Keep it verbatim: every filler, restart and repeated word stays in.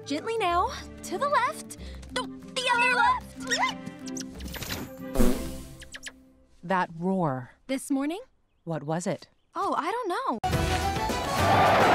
Gently now. To the left. No, the other left. That roar. This morning? What was it? Oh, I don't know.